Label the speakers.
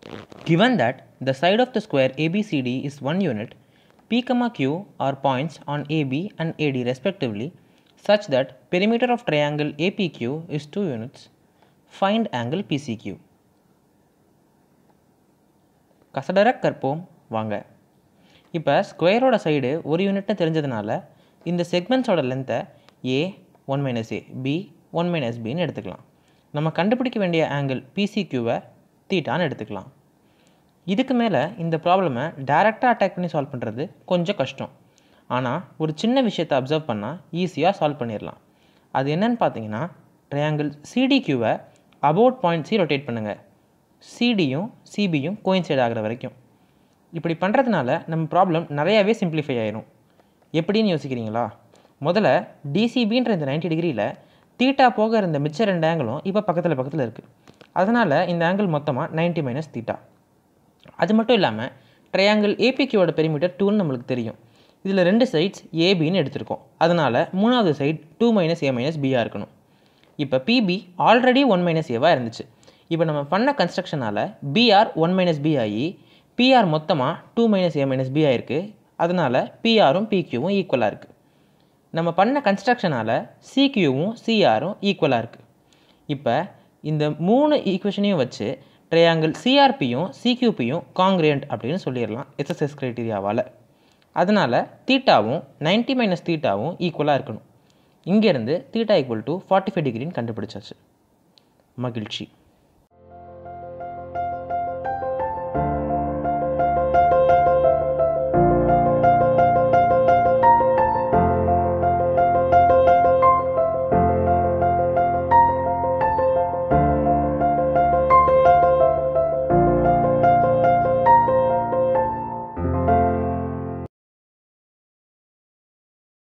Speaker 1: Given that the side of the square ABCD is 1 unit, P, Q are points on AB and AD respectively, such that perimeter of triangle APQ is 2 units, find angle PCQ. கசடரக் கற்போம் வாங்க. இப்போ ஸ்கொயரோட side ஒரு யூனிட்னு தெரிஞ்சதுனால இந்த செக்மெண்ட்ஸோட லென்த்தை A 1 - A, B 1 - Bன்னு எடுத்துக்கலாம். நம்ம கண்டுபிடிக்க வேண்டிய ஆங்கிள் PCQவை தீட்டான்னு எடுத்துக்கலாம். இதுக்கு மேலே இந்த ப்ராப்ளமை டைரெக்டாக அட்டாக் பண்ணி சால்வ் பண்ணுறது கொஞ்சம் கஷ்டம். ஆனால் ஒரு சின்ன விஷயத்தை அப்சர்வ் பண்ணால் ஈஸியாக சால்வ் பண்ணிடலாம். அது என்னன்னு பார்த்தீங்கன்னா, ட்ரையாங்கிள் CDQவை அபவுட் பாயிண்ட் C ரொட்டேட் பண்ணுங்கள். CDயும் CBயும் கோயின்சைட் ஆகிற வரைக்கும். இப்படி பண்ணுறதுனால நம்ம ப்ராப்ளம் நிறையாவே சிம்பிளிஃபை ஆயிரும். எப்படின்னு யோசிக்கிறீங்களா? முதல்ல DCBன்ற இந்த 90 டிகிரியில் தீட்டா போக இருந்த மிச்ச 2 ஆங்கிளும் இப்போ பக்கத்தில் இருக்குது. அதனால் இந்த ஆங்கிள் மொத்தமாக 90 - தீட்டா. அது மட்டும் இல்லாமல் ட்ரையாங்கிள் APQவோட பெரிமீட்டர் 2ன்னு நம்மளுக்கு தெரியும். இதில் 2 சைட்ஸ் ABன்னு எடுத்திருக்கோம். அதனால் மூணாவது சைட் 2 - A - Bயாக இருக்கணும். இப்போ PB ஆல்ரெடி 1 - Aவாக இருந்துச்சு. இப்போ நம்ம பண்ண கன்ஸ்ட்ரக்ஷனால் BR 1 - B ஆகி PR மொத்தமாக 2 - A - B ஆகிருக்கு. அதனால் PRும் PQவும் ஈக்குவலாக இருக்குது. நம்ம பண்ண கன்ஸ்ட்ரக்ஷனால் CQவும் CRும் ஈக்குவலாக இருக்குது. இப்போ இந்த 3 ஈக்குவேஷனையும் வச்சு ட்ரையாங்கிள் CRPயும் CQPயும் காங்கிரியன்ட் அப்படின்னு சொல்லிடலாம் SSS க்ரைட்டீரியாவால். அதனால் தீட்டாவும் 90 - தீட்டாவும் ஈக்குவலாக இருக்கணும். இங்கேருந்து தீட்டா = 45 டிகிரின்னு கண்டுபிடிச்சாச்சு. மகிழ்ச்சி.